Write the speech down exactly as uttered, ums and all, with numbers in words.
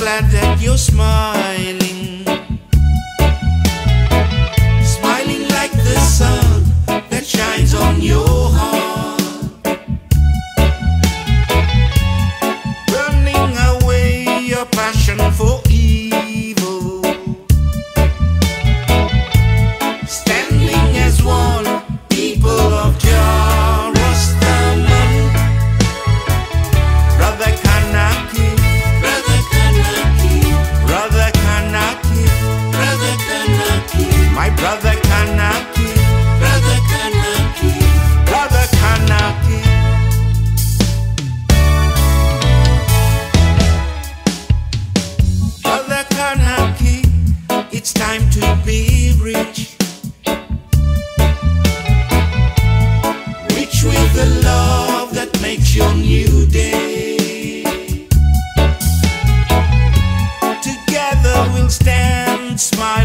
glad that you're smiling, smiling like the sun that shines on your heart, burning away your passion for evil, standing as one, people of Jah Rastaman. Brother Kanaki, Brother Kanaki, Brother Kanaki, Brother Kanaki, my brother Kanaki, Brother Kanaki, Brother Kanaki. Brother Kanaki, it's time to be rich, rich with the love that makes your new day. Together we'll stand, smile